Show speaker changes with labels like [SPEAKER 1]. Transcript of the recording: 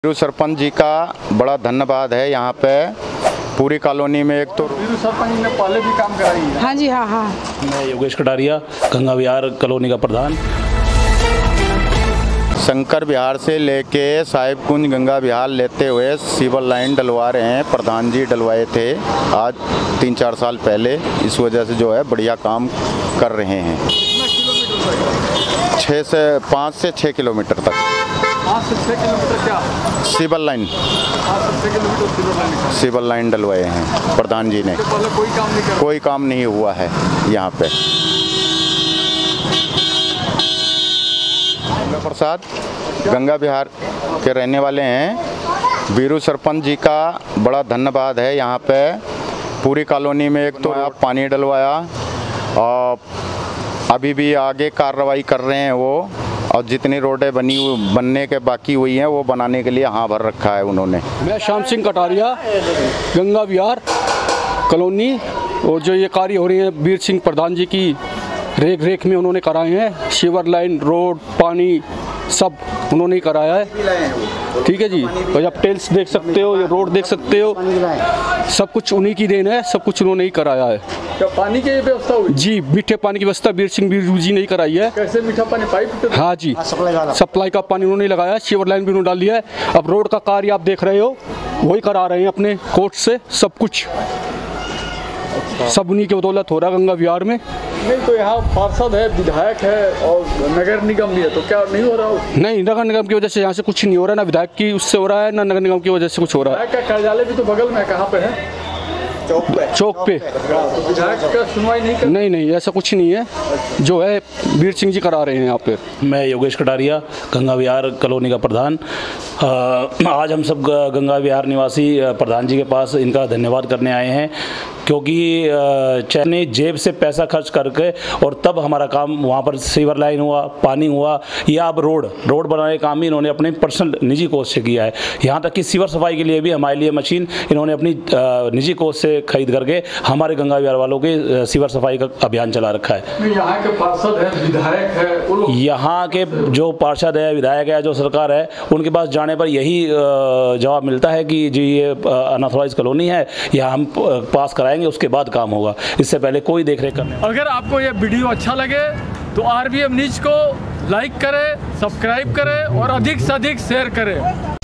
[SPEAKER 1] वीरू सरपंच जी का बड़ा धन्यवाद है। यहाँ पे पूरी कॉलोनी में एक तो
[SPEAKER 2] वीरू सरपंच ने पहले भी काम कराई है।
[SPEAKER 3] हाँ जी, हाँ हाँ।
[SPEAKER 4] मैं योगेश कटारिया, गंगा विहार कॉलोनी का प्रधान।
[SPEAKER 1] शंकर विहार से लेके साहिबकुंज गंगा विहार लेते हुए सीवर लाइन डलवा रहे हैं। प्रधान जी डलवाए थे आज 3-4 साल पहले। इस वजह से जो है बढ़िया काम कर रहे हैं। 5 से 6 किलोमीटर तक
[SPEAKER 2] 5 से 6 किलोमीटर क्या?
[SPEAKER 1] सीवर लाइन
[SPEAKER 2] 5 से 6 किलोमीटर
[SPEAKER 1] सीवर लाइन डलवाए हैं प्रधान जी ने।
[SPEAKER 2] पहले कोई काम नहीं
[SPEAKER 1] हुआ है यहाँ पे। प्रसाद गंगा विहार के रहने वाले हैं। वीरू सरपंच जी का बड़ा धन्यवाद है। यहाँ पे पूरी कॉलोनी में एक तो पानी डलवाया और अभी भी आगे कार्रवाई कर रहे हैं वो, और जितनी रोडें बनने के बाकी हुई हैं वो बनाने के लिए हाँ भर रखा है उन्होंने।
[SPEAKER 5] मैं श्याम सिंह कटारिया, गंगा विहार कॉलोनी, और जो ये कार्य हो रही है वीर सिंह प्रधान जी की रेख में उन्होंने कराए हैं। सीवर लाइन, रोड, पानी सब उन्होंने ही कराया है। ठीक है जी। और आप टेल्स देख सकते हो, ये रोड देख सकते हो, सब कुछ उन्हीं की देन है। सब कुछ उन्होंने ही कराया है।
[SPEAKER 2] क्या पानी की व्यवस्था हुई?
[SPEAKER 5] जी, मीठे पानी की व्यवस्था वीरू जी ने ही कराई है।
[SPEAKER 2] कैसे मीठा पानी? पाइप?
[SPEAKER 5] हाँ जी, सप्लाई का पानी उन्होंने लगाया है। सीवर लाइन भी उन्होंने डाल दिया है। अब रोड का कार्य आप देख रहे हो, वही करा रहे हैं अपने कोर्ट से। सब कुछ सब उन्हीं की बदौलत हो रहा है गंगा विहार में।
[SPEAKER 2] नहीं तो यहाँ पार्षद है, विधायक है और नगर निगम भी है, तो क्या नहीं हो रहा?
[SPEAKER 5] नहीं, नगर निगम की वजह से यहाँ से कुछ नहीं हो रहा है। ना विधायक की उससे हो रहा है, ना नगर निगम की वजह से कुछ हो रहा है।
[SPEAKER 2] विधायक का कार्यालय भी तो बगल में, कहाँ पे है?
[SPEAKER 5] चौक पे।
[SPEAKER 2] तो विधायक का सुनवाई नहीं कर?
[SPEAKER 5] नहीं, ऐसा कुछ नहीं है। जो है वीर सिंह जी करा रहे हैं यहाँ पे।
[SPEAKER 4] मैं योगेश कटारिया, गंगा विहार कॉलोनी का प्रधान। आज हम सब गंगा विहार निवासी प्रधान जी के पास इनका धन्यवाद करने आए हैं, क्योंकि चाहे जेब से पैसा खर्च करके और तब हमारा काम वहाँ पर सीवर लाइन हुआ, पानी हुआ, या अब रोड बनाने का काम भी इन्होंने अपने पर्सनल निजी कोष से किया है। यहाँ तक कि सीवर सफाई के लिए भी हमारे लिए मशीन इन्होंने अपनी निजी कोष से खरीद करके हमारे गंगा विहार वालों के सीवर सफाई का अभियान चला रखा है।
[SPEAKER 2] यहाँ के पार्षद है, विधायक है,
[SPEAKER 4] यहाँ के जो पार्षद है, विधायक है, जो सरकार है, उनके पास जाने पर यही जवाब मिलता है कि जी ये अनऑथराइज्ड कॉलोनी है, यहाँ हम पास कराएंगे, उसके बाद काम होगा। इससे पहले कोई देखरेख करने।
[SPEAKER 2] अगर आपको ये वीडियो अच्छा लगे तो RBM न्यूज़ को लाइक करें, सब्सक्राइब करें और अधिक से अधिक शेयर करें।